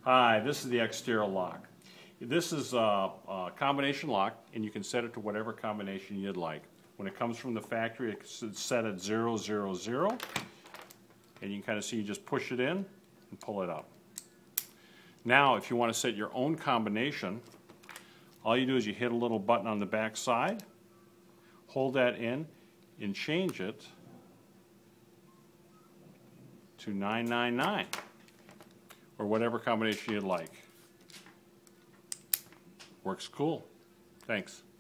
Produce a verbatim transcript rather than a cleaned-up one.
Hi, this is the Xterra lock. This is a, a combination lock, and you can set it to whatever combination you'd like. When it comes from the factory, it's set at zero zero zero, and you can kind of see you just push it in and pull it up. Now, if you want to set your own combination, all you do is you hit a little button on the back side, hold that in, and change it to nine nine nine. Or whatever combination you'd like. Works cool. Thanks.